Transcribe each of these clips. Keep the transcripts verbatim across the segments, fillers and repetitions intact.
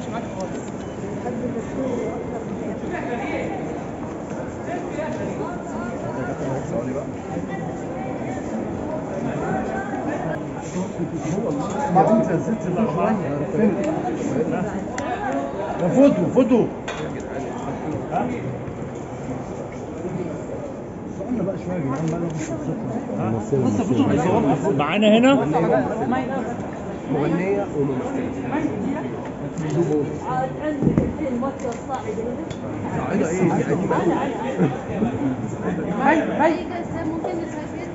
معاك خالص. بحب الدكتور ثواني بقى. يا بنت الست شويه يا فوتو فوتو استنى بقى شويه يا جدعان بقى ناخد بص فوتو بيصور معانا هنا مغنية وممثلة. عندك الحين مصر صاعدة صاعدة ايه؟ دي قديمة قوي. هاي هاي ممكن نسافر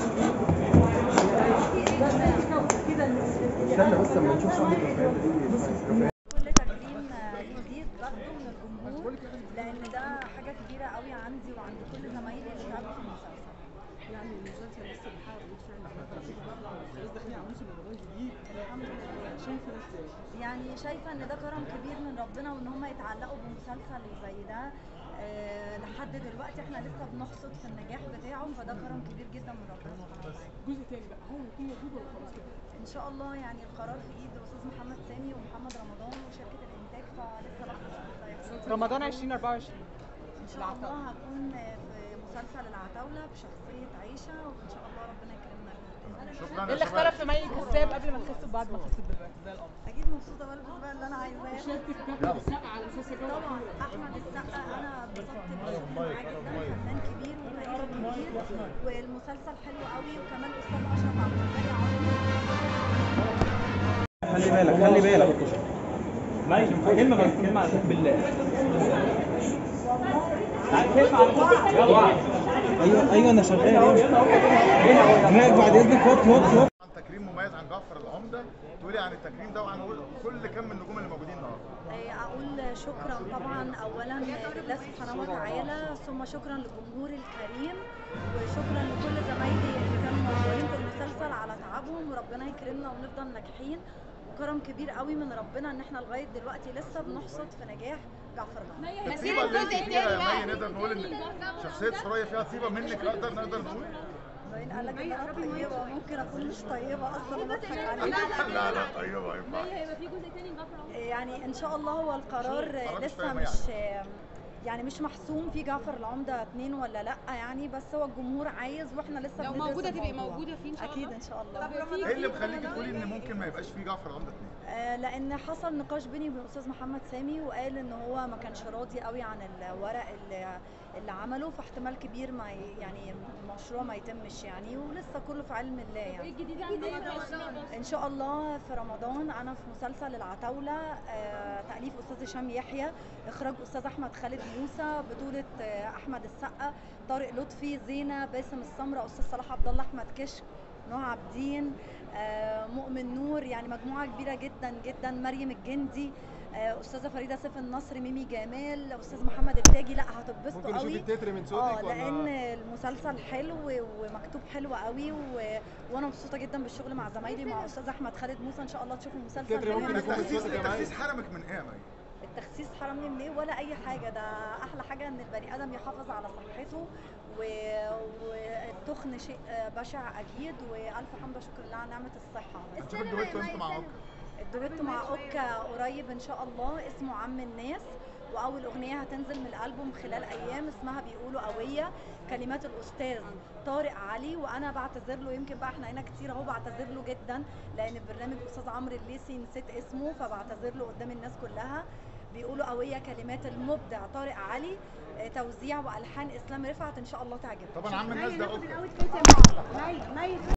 استنى بس اما نشوف صاحب الكافيه دي. كل تكريم جديد باخده من الجمهور لان ده حاجه كبيره قوي عندي وعند كل زمايلي اللي تعبوا في المسلسل. يعني المسلسل لسه بيحقق بالفعل خلاص داخلين على موسم رمضان جديد. الحمد لله. شايفه ده ازاي؟ يعني شايفه ان ده كرم كبير من ربنا وان هم يتعلقوا بمسلسل زي ده. أه لحد دلوقتي احنا لسه بنحصد في النجاح بتاعه فده كرم كبير جدا من ربنا سبحانه وتعالى. جزء تاني بقى هو هيكون موجود ولا خلاص كده؟ ان شاء الله يعني القرار في ايد الاستاذ محمد سامي ومحمد رمضان وشركه الانتاج فلسه بقى هيحصل. رمضان ألفين وأربعة وعشرين ان شاء الله هكون في مسلسل العتاولة بشخصية عيشة وان شاء الله ربنا يكرمنا. شكرا. ايه اللي اختلف في مي الكساب قبل ما تخس وبعد ما خست دلوقتي زي القمر؟ اكيد مبسوطة بلبس بقى اللي انا عايزاه. شاركت في كابتن السقا على مسلسل طبعا احمد السقا انا اتبسطت بالشغل معاه جدا فنان كبير وكريم كبير والمسلسل حلو قوي وكمان استاذ اشرف عبد الباقي عظيم. خلي بالك خلي بالك ماشي كلمة بس كلمة على بالله كيف على ايوه ايوه انا شغال هناك بعد اذنك وقت وقت وقت عن تكريم مميز عن جعفر العمدة، تقولي عن التكريم ده وعن كل كم من النجوم اللي موجودين النهارده. اقول شكرا طبعا اولا لله سبحانه وتعالى ثم شكرا للجمهور الكريم وشكرا لكل زمايلي اللي كانوا موجودين في المسلسل على تعبهم وربنا يكرمنا ونفضل ناجحين. كرم كبير قوي من ربنا ان احنا لغايه دلوقتي لسه بنحصد في نجاح جعفر العمدة. الطيبه اللي انت فيها يا مي نقدر نقول ان شخصيه سوريا فيها طيبه منك نقدر نقدر نقول؟ باين قال لك ان انا طيبه ممكن اكون مش طيبه اصلا بضحك عليك. لا لا طيبه ينفع. هيبقى في جزء تاني لجعفر العمدة؟ يعني ان شاء الله هو القرار لسه مش يعني مش محسوم في جعفر العمدة اتنين ولا لا يعني بس هو الجمهور عايز واحنا لسه لو موجوده تبقي موجوده فيه ان شاء الله. اكيد ان شاء الله. ايه اللي مخليكي تقولي ان ممكن ما يبقاش فيه جعفر العمدة اتنين؟ آه لان حصل نقاش بيني وبين الاستاذ محمد سامي وقال ان هو ما كانش راضي قوي عن الورق اللي, اللي عمله فاحتمال كبير ما يعني المشروع ما يتمش يعني ولسه كله في علم الله يعني. ايه الجديد عن رمضان؟ ان شاء الله في رمضان انا في مسلسل العتاولة آه تأليف استاذ هشام يحيى اخراج استاذ احمد خالد موسى بطولة آه احمد السقا طارق لطفي زينة باسم السمرة استاذ صلاح عبد الله احمد كشك نوع عابدين آه مؤمن نور يعني مجموعة كبيرة جدا جدا مريم الجندي آه استاذة فريدة سيف النصر ميمي جمال استاذ محمد التاجي. لا هتتبسطوا قوي ممكن نشوف التتر من صوتك اه لان المسلسل حلو ومكتوب حلو قوي و... وانا مبسوطه جدا بالشغل مع زمايلي مع استاذ احمد خالد موسى ان شاء الله تشوفوا المسلسل حلو. التخسيس التخسيس حرمك من ايه يا مي؟ التخسيس حرمني من ايه ولا اي حاجه ده احلى حاجه ان البني ادم يحافظ على صحته و... والتخن شيء بشع اكيد والف حمد وشكر لله على نعمه الصحه. هنشوف الدويتو انتوا مع اوكا. الدويتو مع اوكا قريب ان شاء الله اسمه عم الناس واول اغنيه هتنزل من الالبوم خلال ايام اسمها بيقولوا قويه كلمات الاستاذ طارق علي وانا بعتذر له يمكن بقى احنا هنا كتير اهو بعتذر له جدا لان البرنامج الاستاذ عمرو الليثي نسيت اسمه فبعتذر له قدام الناس كلها. بيقولوا قويه كلمات المبدع طارق علي توزيع والحان اسلام رفعت ان شاء الله تعجبكم. طبعا عم الناس ده اوكا.